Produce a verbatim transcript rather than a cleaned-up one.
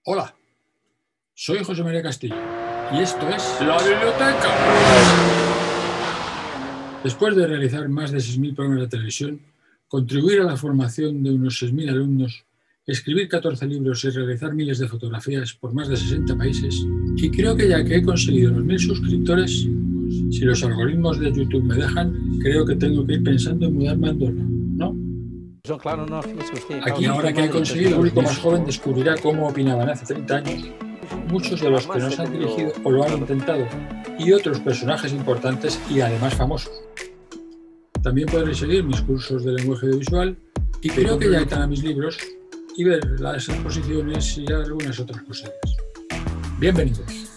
Hola, soy José María Castillo y esto es ¡La Biblioteca! Después de realizar más de seis mil programas de televisión, contribuir a la formación de unos seis mil alumnos, escribir catorce libros y realizar miles de fotografías por más de sesenta países, y creo que ya que he conseguido los mil suscriptores, si los algoritmos de YouTube me dejan, creo que tengo que ir pensando en mudarme a Andorra, ¿no? Yo, claro, no, fíjese usted. Aquí, ahora que he conseguido, el público más joven descubrirá cómo opinaban hace treinta años muchos de los que nos han dirigido o lo han intentado, y otros personajes importantes y además famosos. También podréis seguir mis cursos de lenguaje audiovisual y creo que ya están a mis libros y ver las exposiciones y algunas otras cosillas. Bienvenidos.